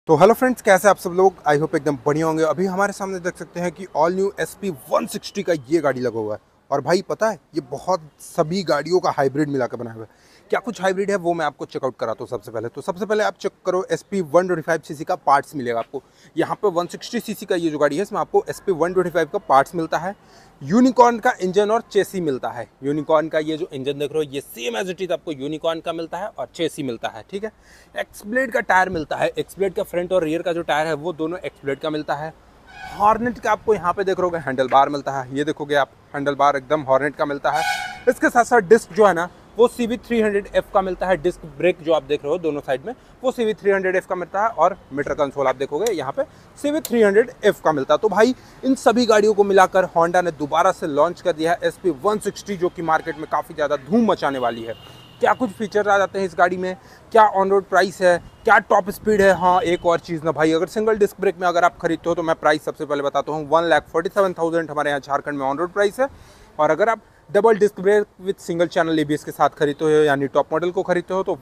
तो hello friends, कैसे आप सब लोग। आई होप एकदम बढ़िया होंगे। अभी हमारे सामने देख सकते हैं कि ऑल न्यू SP 160 का ये गाड़ी लगा हुआ है। और भाई पता है, ये बहुत सभी गाड़ियों का हाइब्रिड मिला कर बनाया हुआ है। क्या कुछ हाइब्रिड है वो मैं आपको चेकआउट कराता हूँ। सबसे पहले आप चेक करो, SP 125cc का पार्ट्स मिलेगा आपको यहाँ पे। 160cc का ये जो गाड़ी है, इसमें आपको SP 125 का पार्ट्स मिलता है। यूनिकॉर्न का इंजन और चेसी मिलता है। यूनिकॉर्न का ये जो इंजन देख रहे हो, ये सेम एज इट इज आपको यूनिकॉर्न का मिलता है और चेसी मिलता है, ठीक है। एक्सब्लेड का टायर मिलता है। एक्सब्लेड का फ्रंट और रियर का जो टायर है वो दोनों एक्सब्लेड का मिलता है। हॉर्नेट का आपको यहाँ पे देख रहे हो हैंडल बार मिलता है। ये देखोगे आप, हैंडल बार एकदम हॉर्नेट का मिलता है। इसके साथ साथ डिस्क जो है ना, वो CB300F का मिलता है। डिस्क ब्रेक जो आप देख रहे हो दोनों साइड में, वो CB300F का मिलता है। और मीटर कंसोल आप देखोगे यहाँ पे CB300F का मिलता है। तो भाई इन सभी गाड़ियों को मिलाकर होंडा ने दोबारा से लॉन्च कर दिया है SP 160, जो कि मार्केट में काफ़ी ज़्यादा धूम मचाने वाली है। क्या कुछ फीचर आ जाते हैं इस गाड़ी में, क्या ऑन रोड प्राइस है, क्या टॉप स्पीड है। हाँ, एक और चीज़ ना भाई, अगर सिंगल डिस्क ब्रेक में अगर आप खरीदते हो तो मैं प्राइस सबसे पहले बताता हूँ। 1,47,000 हमारे यहाँ झारखंड में ऑन रोड प्राइस है। और अगर आप double disc brake with single channel ABS के साथ खरीदते हो, यानी टॉप मॉडल को खरीदते हो, तो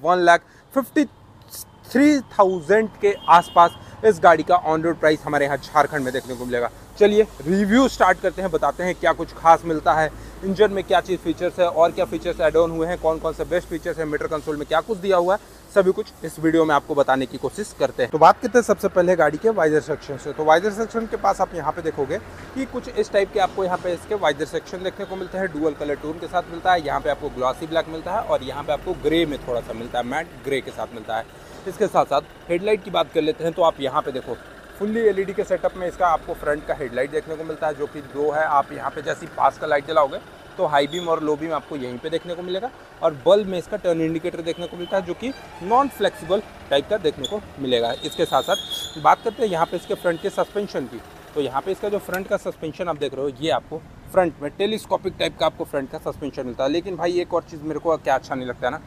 1,53,000 के आसपास इस गाड़ी का ऑन रोड प्राइस हमारे यहाँ झारखंड में देखने को मिलेगा। चलिए रिव्यू स्टार्ट करते हैं, बताते हैं क्या कुछ खास मिलता है, इंजन में क्या चीज़ फीचर्स है और क्या फीचर्स ऐड ऑन हुए हैं, कौन कौन से बेस्ट फीचर्स हैं, मीटर कंसोल में क्या कुछ दिया हुआ है, सभी कुछ इस वीडियो में आपको बताने की कोशिश करते हैं। तो बात करते हैं सबसे पहले गाड़ी के वाइजर सेक्शन से। तो वाइजर सेक्शन के पास आप यहाँ पे देखोगे कि कुछ इस टाइप के आपको यहाँ पे इसके वाइजर सेक्शन देखने को मिलते हैं। डुअल कलर टोन के साथ मिलता है। यहाँ पे आपको ग्लॉसी ब्लैक मिलता है और यहाँ पे आपको ग्रे में थोड़ा सा मिलता है, मैट ग्रे के साथ मिलता है। इसके साथ साथ हेडलाइट की बात कर लेते हैं। तो आप यहाँ पे देखो, फुल्ली LED के सेटअप में इसका आपको फ्रंट का हेडलाइट देखने को मिलता है, जो कि दो है। आप यहाँ पे जैसी पास का लाइट जलाओगे तो हाई बीम और लो बीम आपको यहीं पे देखने को मिलेगा। और बल्ब में इसका टर्न इंडिकेटर देखने को मिलता है, जो कि नॉन फ्लेक्सिबल टाइप का देखने को मिलेगा। इसके साथ साथ बात करते हैं यहाँ पे इसके फ्रंट के सस्पेंशन की। तो यहाँ पे इसका जो फ्रंट का सस्पेंशन आप देख रहे हो, ये आपको फ्रंट में टेलीस्कोपिक टाइप का आपको फ्रंट का सस्पेंशन मिलता है। लेकिन भाई एक और चीज़ मेरे को क्या अच्छा नहीं लगता है ना,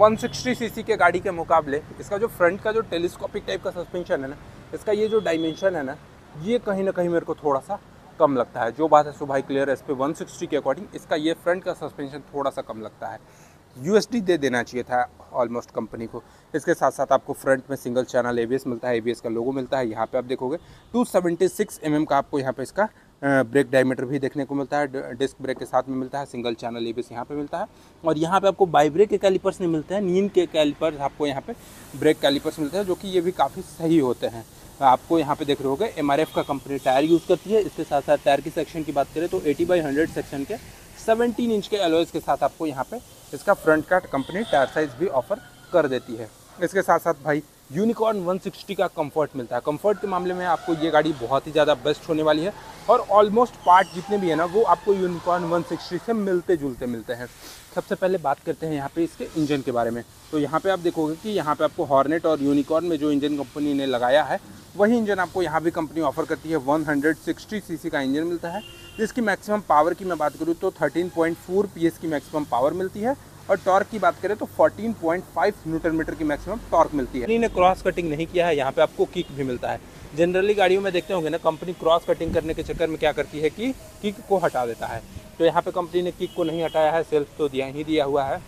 160cc के गाड़ी के मुकाबले इसका जो फ्रंट का जो टेलीस्कोपिक टाइप का सस्पेंशन है ना, इसका ये जो डायमेंशन है ना, ये कहीं ना कहीं मेरे को थोड़ा सा कम लगता है। जो बात है सो भाई क्लियर है, SP 160 के अकॉर्डिंग इसका ये फ्रंट का सस्पेंशन थोड़ा सा कम लगता है। USD दे देना चाहिए था ऑलमोस्ट कंपनी को। इसके साथ साथ आपको फ्रंट में सिंगल चैनल ABS मिलता है। ABS का लोगो मिलता है। यहाँ पे आप देखोगे 276 mm का आपको यहाँ पे इसका ब्रेक डायमीटर भी देखने को मिलता है। डिस्क ब्रेक के साथ में मिलता है। सिंगल चैनल ABS यहाँ पे मिलता है। और यहाँ पे आपको बाई ब्रेक के कैलिपर्स नहीं मिलते हैं, नीम के कैलिपर्स आपको यहाँ पे ब्रेक कैलिपर्स मिलते हैं, जो कि ये भी काफ़ी सही होते हैं। आपको यहाँ पे देख रहे होगे MRF का कंपनी टायर यूज़ करती है। इसके साथ साथ टायर की सेक्शन की बात करें तो 80/100 सेक्शन के 17 इंच के एलॉयज़ के साथ आपको यहाँ पे इसका फ्रंट का कंपनी टायर साइज़ भी ऑफर कर देती है। इसके साथ साथ भाई यूनिकॉर्न 160 का कंफर्ट मिलता है। कंफर्ट के मामले में आपको ये गाड़ी बहुत ही ज़्यादा बेस्ट होने वाली है। और ऑलमोस्ट पार्ट जितने भी है ना, वो आपको यूनिकॉर्न 160 से मिलते जुलते मिलते हैं। सबसे पहले बात करते हैं यहाँ पे इसके इंजन के बारे में। तो यहाँ पे आप देखोगे कि यहाँ पे आपको हॉर्नेट और यूनिकॉर्न में जो इंजन कंपनी ने लगाया है, वही इंजन आपको यहाँ भी कंपनी ऑफर करती है। 160cc का इंजन मिलता है, जिसकी मैक्सिमम पावर की मैं बात करूँ तो 13.4 PS की मैक्सिमम पावर मिलती है। और टॉर्क की बात करें तो 14.5 न्यूटन मीटर की मैक्सिमम टॉर्क मिलती है। कंपनी ने क्रॉस कटिंग नहीं किया है, यहाँ पे आपको किक भी मिलता है। जनरली गाड़ियों में देखते होंगे ना, कंपनी क्रॉस कटिंग करने के चक्कर में क्या करती है कि किक को हटा देता है। तो यहाँ पे कंपनी ने किक को नहीं हटाया है, सेल्फ तो दिया हुआ है।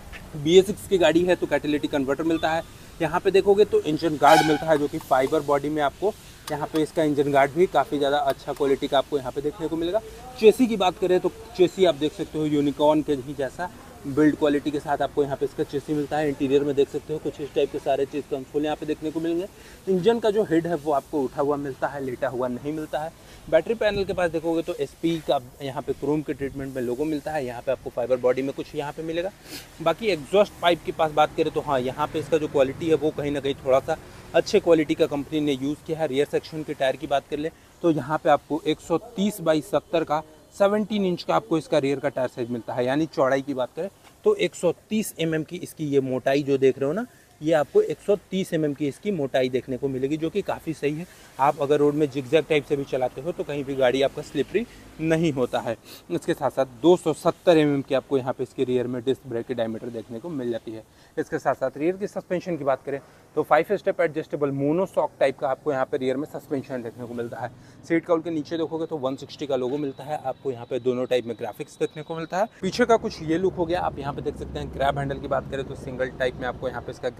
BS6 की गाड़ी है तो कैटेलिटिक कन्वर्टर मिलता है। यहाँ पे देखोगे तो इंजन गार्ड मिलता है, जो कि फाइबर बॉडी में आपको यहाँ पे इसका इंजन गार्ड भी काफ़ी ज़्यादा अच्छा क्वालिटी का आपको यहाँ पे देखने को मिलेगा। चेसी की बात करें तो चेसी आप देख सकते हो यूनिकॉर्न के ही जैसा बिल्ड क्वालिटी के साथ आपको यहाँ पे इसका चेसी मिलता है। इंटीरियर में देख सकते हो कुछ इस टाइप के सारे चीज़ कंसोल यहाँ पे देखने को मिलेंगे। इंजन का जो हेड है वो आपको उठा हुआ मिलता है, लेटा हुआ नहीं मिलता है। बैटरी पैनल के पास देखोगे तो SP का यहाँ पे क्रोम के ट्रीटमेंट में लोगो मिलता है। यहाँ पे आपको फाइबर बॉडी में कुछ यहाँ पे मिलेगा। बाकी एग्जॉस्ट पाइप की पास बात करें तो हाँ, यहाँ पे इसका जो क्वालिटी है वो कहीं ना कहीं थोड़ा सा अच्छे क्वालिटी का कंपनी ने यूज़ किया है। रियर सेक्शन के टायर की बात कर ले तो यहाँ पे आपको 130/70 का 17 इंच का आपको इसका रियर का टायर साइज मिलता है। यानी चौड़ाई की बात करें तो 130 mm की इसकी ये मोटाई जो देख रहे हो ना, ये आपको 130 mm की इसकी मोटाई देखने को मिलेगी, जो कि काफ़ी सही है। आप अगर रोड में जिगजैग टाइप से भी चलाते हो तो कहीं भी गाड़ी आपका स्लिपरी नहीं होता है। इसके साथ साथ 270 mm की आपको यहाँ पे इसके रियर में डिस्क ब्रेक की डायमीटर देखने को मिल जाती है। इसके साथ साथ रियर की सस्पेंशन की बात करें तो 5 स्टेप एडजस्टेबल मोनोशॉक टाइप का आपको यहाँ पे रियर में सस्पेंशन देखने को मिलता है। सीट काउल के नीचे देखोगे तो 160 का लोगो मिलता है। आपको यहाँ पे दोनों टाइप में ग्राफिक्स देखने को मिलता है। पीछे का कुछ ये लुक हो गया। आप यहाँ पे देख सकते हैं ग्रैब हैंडल की बात करें तो सिंगल टाइप में आपको यहाँ पे इसका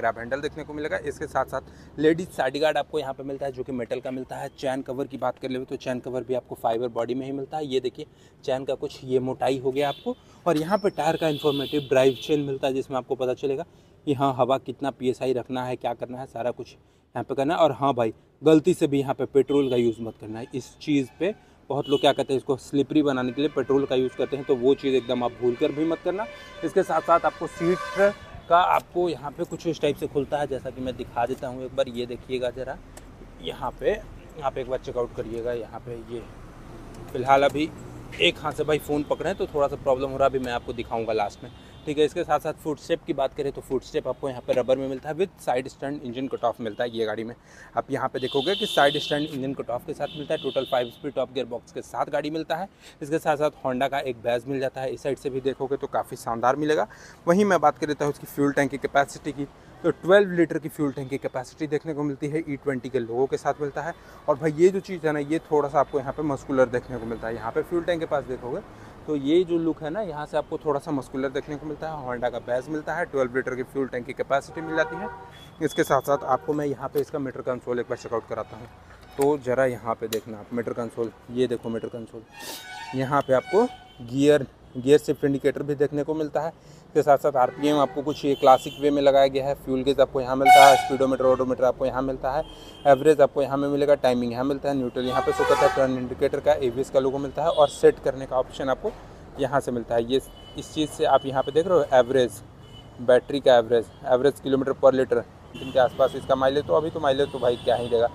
ग्रैब हैंडल देखने को मिलेगा। इसके साथ साथ लेडीज साइड गार्ड आपको यहाँ पे मिलता है जो कि मेटल का मिलता है। चैन कवर की बात कर ले तो चैन कवर भी आपको फाइबर बॉडी में ही मिलता है। ये देखिए चैन का कुछ ये मोटाई हो गया आपको। और यहाँ पे टायर का इन्फॉर्मेटिव ड्राइव चेन मिलता है जिसमें आपको पता चलेगा कि हाँ हवा कितना PSI रखना है, क्या करना है, सारा कुछ यहाँ पे करना है। और हाँ भाई गलती से भी यहाँ पे पेट्रोल का यूज़ मत करना है। इस चीज़ पे बहुत लोग क्या कहते हैं, इसको स्लिपरी बनाने के लिए पेट्रोल का यूज़ करते हैं, तो वो चीज़ एकदम आप भूल कर भी मत करना। इसके साथ साथ आपको सीट का आपको यहाँ पे कुछ इस टाइप से खुलता है, जैसा कि मैं दिखा देता हूँ एक बार। ये देखिएगा ज़रा, यहाँ पे आप एक बार चेकआउट करिएगा। यहाँ पे ये फ़िलहाल अभी एक हाथ से भाई फ़ोन पकड़े हैं तो थोड़ा सा प्रॉब्लम हो रहा है, अभी मैं आपको दिखाऊंगा लास्ट में, ठीक है। इसके साथ साथ फुट स्टेप की बात करें तो फुट स्टेप आपको यहाँ पे रबर में मिलता है with side stand engine cut off मिलता है। ये गाड़ी में आप यहाँ पे देखोगे कि side stand engine cut off के साथ मिलता है। Total 5 speed top gear box के साथ गाड़ी मिलता है। इसके साथ साथ होंडा का एक बैज मिल जाता है। इस साइड से भी देखोगे तो काफ़ी शानदार मिलेगा। वहीं मैं बात कर लेता हूँ उसकी फ्यूल टैंक की कैपेसिटी की, तो 12 लीटर की फ्यूल टैंक की कैपेसिटी देखने को मिलती है। E20 के लोगों के साथ मिलता है। और भाई ये जो चीज़ है ना, ये थोड़ा सा आपको यहाँ पे मस्कुलर देखने को मिलता है। यहाँ पे फ्यूल टैंक के पास देखोगे तो ये जो लुक है ना, यहाँ से आपको थोड़ा सा मस्कुलर देखने को मिलता है। होंडा का बैज मिलता है। 12 लीटर की फ्यूल टैंक की कैपेसिटी मिल जाती है। इसके साथ साथ आपको मैं यहाँ पे इसका मीटर कंसोल एक बार चेकआउट कराता हूँ। तो ज़रा यहाँ पे देखना आप मीटर कंसोल, ये देखो मीटर कंसोल। यहाँ पे आपको गियर शिफ्ट इंडिकेटर भी देखने को मिलता है। इसके साथ साथ RPM आपको कुछ ये क्लासिक वे में लगाया गया है। फ्यूल गेज आपको यहाँ मिलता है। स्पीडोमीटर, ओडोमीटर आपको यहाँ मिलता है। एवरेज आपको यहाँ में मिलेगा। टाइमिंग यहाँ मिलता है। न्यूट्रल यहाँ पे शो करता है। टर्न इंडिकेटर का ABS का लोगो मिलता है। और सेट करने का ऑप्शन आपको यहाँ से मिलता है। ये इस चीज़ से आप यहाँ पे देख रहे हो एवरेज, बैटरी का एवरेज किलोमीटर पर लीटर इनके आसपास इसका माइलेज। तो अभी तो माइलेज तो भाई क्या ही देगा,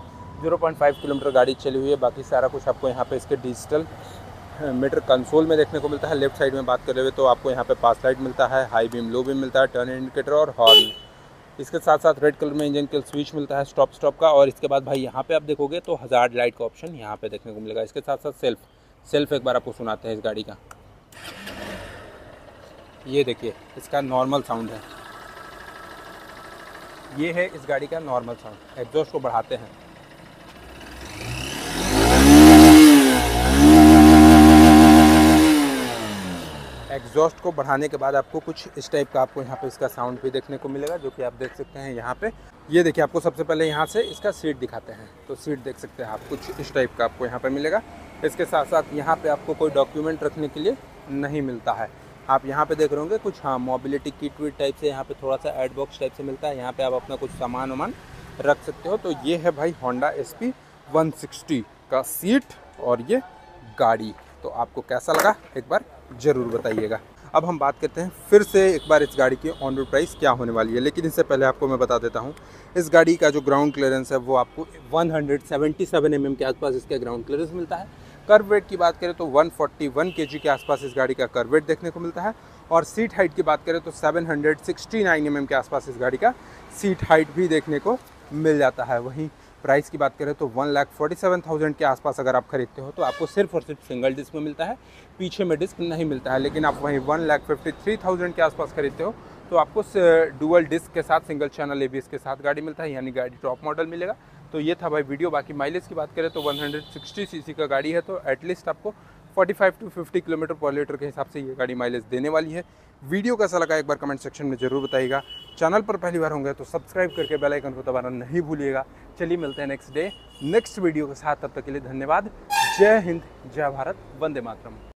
0.5 किलोमीटर गाड़ी चली हुई है। बाकी सारा कुछ आपको यहाँ पे इसके डिजिटल मीटर कंसोल में देखने को मिलता है। लेफ्ट साइड में बात कर रहे हुए तो आपको यहाँ पे पास लाइट मिलता है, हाई बीम, लो बीम मिलता है, टर्न इंडिकेटर और हॉर्न। इसके साथ साथ रेड कलर में इंजन किल स्विच मिलता है, स्टॉप का। और इसके बाद भाई यहाँ पे आप देखोगे तो हज़ार्ड लाइट का ऑप्शन यहाँ पे देखने को मिलेगा। इसके साथ साथ सेल्फ एक बार आपको सुनाते हैं इस गाड़ी का। ये देखिए इसका नॉर्मल साउंड है। ये है इस गाड़ी का नॉर्मल साउंड। एग्जॉस्ट को बढ़ाते हैं। एग्जॉस्ट को बढ़ाने के बाद आपको कुछ इस टाइप का आपको यहाँ पे इसका साउंड भी देखने को मिलेगा, जो कि आप देख सकते हैं यहाँ पे। ये देखिए आपको सबसे पहले यहाँ से इसका सीट दिखाते हैं। तो सीट देख सकते हैं आप, कुछ इस टाइप का आपको यहाँ पे मिलेगा। इसके साथ साथ यहाँ पे आपको कोई डॉक्यूमेंट रखने के लिए नहीं मिलता है। आप यहाँ पे देख रहे होंगे कुछ हाँ मोबिलिटी किट विट टाइप से यहाँ पे थोड़ा सा एड बॉक्स टाइप से मिलता है। यहाँ पे आप अपना कुछ सामान वामान रख सकते हो। तो ये है भाई होंडा SP 160 का सीट और ये गाड़ी। तो आपको कैसा लगा एक बार ज़रूर बताइएगा। अब हम बात करते हैं फिर से एक बार इस गाड़ी की ऑन रोड प्राइस क्या होने वाली है। लेकिन इससे पहले आपको मैं बता देता हूँ इस गाड़ी का जो ग्राउंड क्लियरेंस है वो आपको 177 mm के आसपास इसका ग्राउंड क्लियरेंस मिलता है। कर्व वेट की बात करें तो 141 kg के आसपास इस गाड़ी का कर्व वेट देखने को मिलता है। और सीट हाइट की बात करें तो 769 mm के आसपास इस गाड़ी का सीट हाइट भी देखने को मिल जाता है। वहीं प्राइस की बात करें तो 1,47,000 के आसपास अगर आप खरीदते हो तो आपको सिर्फ और सिर्फ सिंगल डिस्क में मिलता है, पीछे में डिस्क नहीं मिलता है। लेकिन आप वहीं 1,53,000 के आसपास खरीदते हो तो आपको डुअल डिस्क के साथ सिंगल चैनल ABS के साथ गाड़ी मिलता है, यानी गाड़ी टॉप मॉडल मिलेगा। तो ये था भाई वीडियो। बाकी माइलेज की बात करें तो 160 cc का गाड़ी है, तो एटलीस्ट आपको 45 to 50 किलोमीटर पर लीटर के हिसाब से ये गाड़ी माइलेज देने वाली है। वीडियो कैसा लगा एक बार कमेंट सेक्शन में ज़रूर बताइएगा। चैनल पर पहली बार होंगे तो सब्सक्राइब करके बेल आइकन को दबाना नहीं भूलिएगा। चलिए मिलते हैं नेक्स्ट वीडियो के साथ, तब तक के लिए धन्यवाद। जय हिंद, जय भारत, वंदे मातरम।